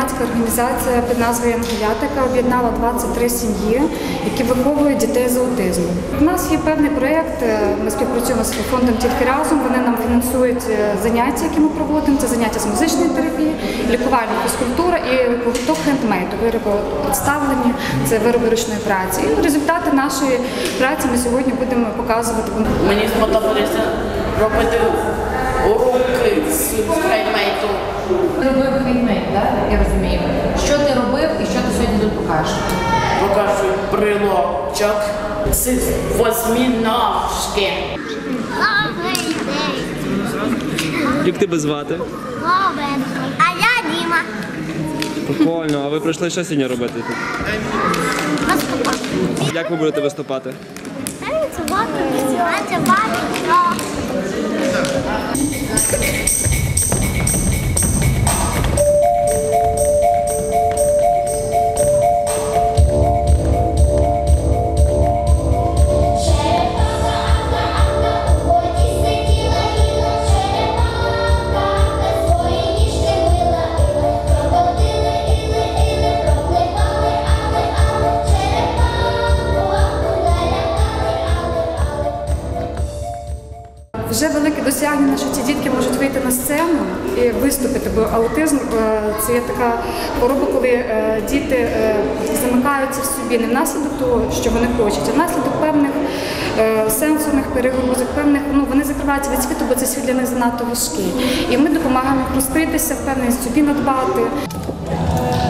громадська організація під назвою «Янголята», яка об'єднала 23 сім'ї, які виховують дітей з аутизмом. У нас є певний проєкт, ми співпрацюємо з фондом «Тільки разом», вони нам фінансують заняття, які ми проводимо, це заняття з музичної терапії, лікувальна фізкультура і гурток хендмейду, вироби представлені, це вироби ручної праці. І результати нашої праці ми сьогодні будемо показувати. Мені сподобалося робити уроки з хендмейду. Робив хендмейд, так? Я розумію. Що ти робив і що ти сьогодні тут покажеш? Покажу брелочок з восьминожки. Як тебе звати? Ловенко. А я Діма. Прикольно. А ви прийшли що сьогодні робити тут? Виступати. Як ви будете виступати? Вже велике досягнення, що ці дітки можуть вийти на сцену і виступити, бо аутизм – це є така хвороба, коли діти замикаються в собі не внаслідок того, що вони хочуть, а внаслідок певних сенсорних перегрузок, вони закриваються від світу, бо цей світ для них занадто важкий. І ми допомагаємо їм розкритися, впевненість собі надбати.